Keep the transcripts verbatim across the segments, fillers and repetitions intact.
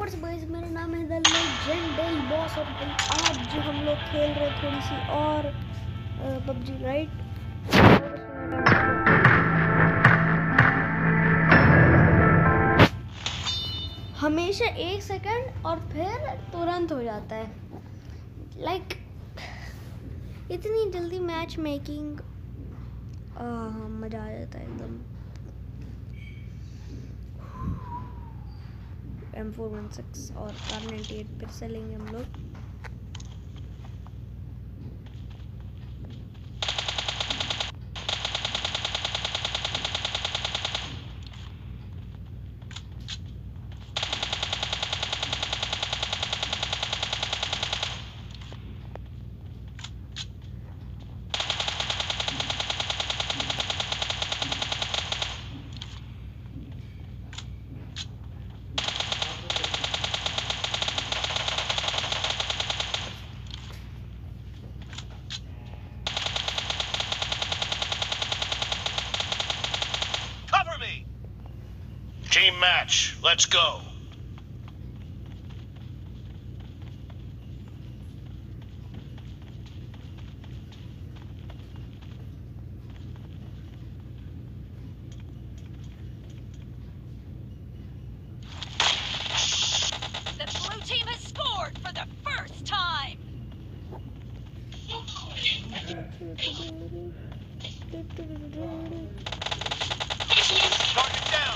What's guys, मेरा नाम है द लेजेंडरी बॉस और आज हम लोग खेल रहे थोड़ी सी और पबजी राइट। हमेशा एक सेकंड और फिर तुरंत हो जाता है। लाइक like, इतनी जल्दी मैच मेकिंग मजा आ जाता है एकदम। एम फोर वन सिक्स और कार नाइन्टी एट फिर से लेंगे हम लोग। Team match, let's go. The blue team has scored for the first time. Target down.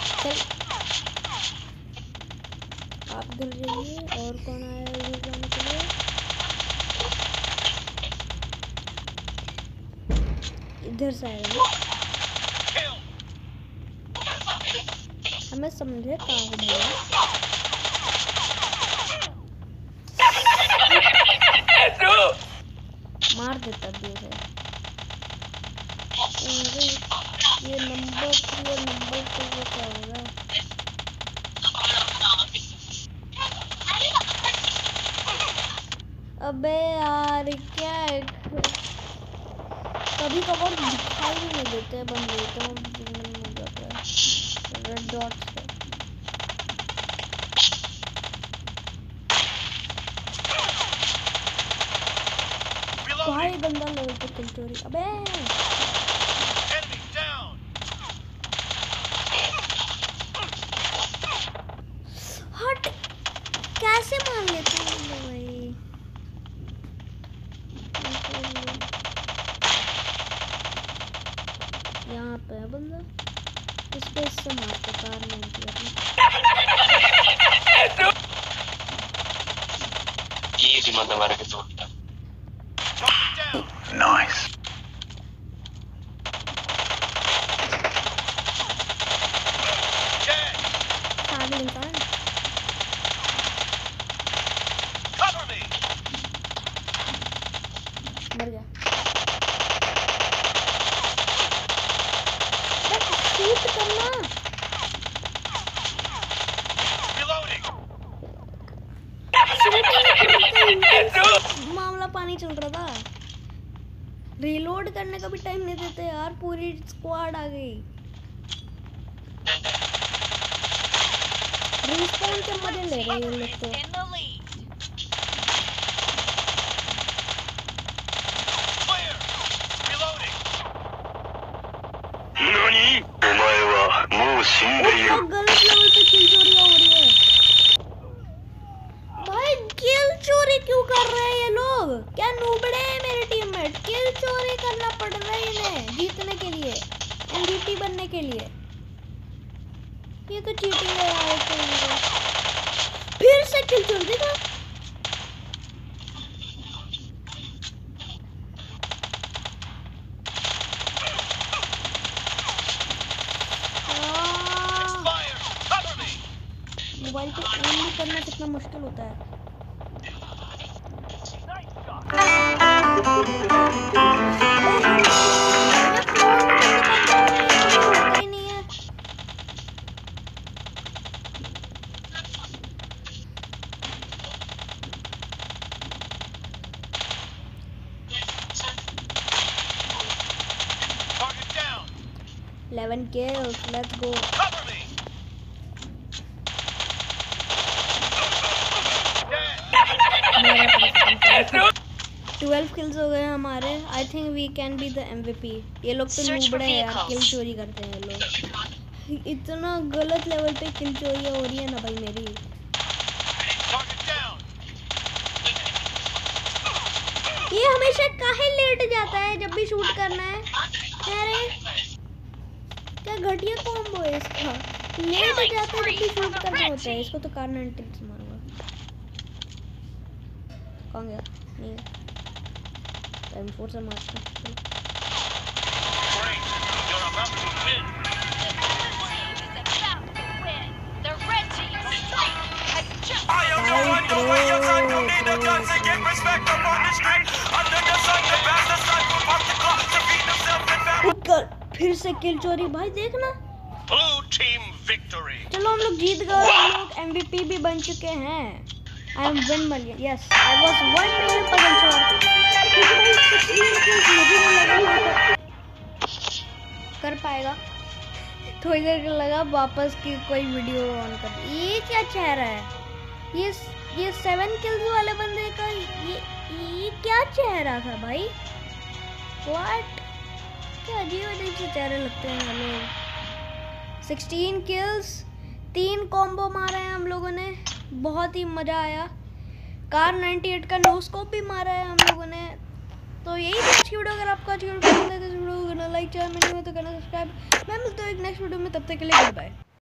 आप गिर जाइए। और कौन आया इधर जाने के लिए? इधर से आएगा। हमें समझे कहाँ हो भैया। मार देता दिए है। ये नंबर थ्री और नंबर टू को क्या होगा? अबे यार क्या है, कभी कभार दिखाई भी नहीं देते बंदे तो हो जाता है रेड डॉट से। भाई बंदा लेवल पे किल चोरी। अबे हट, कैसे मार लेते हैं भाई? यहाँ पे है बंदा, इस पे इससे मारते कार नहीं किया। ये भी मतलब मार के तोड़ दिया। Nice. पागल इंसान। Cover me. मर गया। शूट करना। मामला पानी चल रहा था। रीलोड करने का भी टाइम नहीं देते यार, पूरी स्क्वाड आ गई। रिस्पॉन के मजे ले रहे हैं ये लोग तो। गलत लेवल पे किल चोरी हो रही है भाई। किल चोरी क्यों कर रहे हैं ये लोग? क्या नूबड़े हैं मेरे टीममेट? किल चोरी करना पड़ रहा है इन्हें जीतने के लिए, एमवीपी बनने के लिए। ये तो चीटिंग है यार। फिर से किल चोरी देखा। मोबाइल पे एम भी करना कितना मुश्किल होता है। होता ही नहीं है। eleven kills, let's go. Cover me. Twelve kills हो गए हमारे। I think we can be the MVP. ये लोग तो Search for नूबड़े हैं यार, vehicles. किल चोरी करते हैं ये लोग। इतना गलत लेवल पे किल चोरी हो रही है ना भाई मेरी। Target down. ये हमेशा काहे लेट जाता है जब भी शूट करना है। अरे क्या घटिया कॉम्बो है इसका, लेट जाता है जब भी शूट करना होता है। इसको तो कार नाइनटी से मारूंगा। कौन गया? नहीं टाइम फोर से मारता हूं। Great. You're about to win. The blue team is about to win. The red team's streak has just I am no one, no way, your son don't need a gun to get respect up on the street. Under the sun, the bastard son will pop the clock to feed himself and family. कर फिर से किल चोरी भाई, देखना। Blue team victory. चलो हम लोग जीत गए, हम लोग एमवीपी भी बन चुके हैं। I am one million, yes I was one million percent sure. क्योंकि भाई सिक्सटीन किल्स मुझे नहीं लगा था कर पाएगा। थोड़ी देर के लगा वापस की कोई वीडियो ऑन कर। ये क्या चेहरा है? ये ये सेवन किल्स वाले बंदे का ये ये क्या चेहरा था भाई? व्हाट, क्या अजीब अजीब से चेहरे लगते हैं ये लोग। सिक्सटीन किल्स, तीन कॉम्बो मारे हैं हम लोगों ने, बहुत ही मज़ा आया। कार नाइनटी एट का नो स्कोप भी मारा है हम लोगों ने। तो यही था आज की वीडियो। अगर आपको आज की वीडियो पसंद है तो इस वीडियो को करना लाइक, चैनल में नहीं हो तो करना सब्सक्राइब। मैं मिलता हूँ एक नेक्स्ट वीडियो में, तब तक के लिए गुड बाय।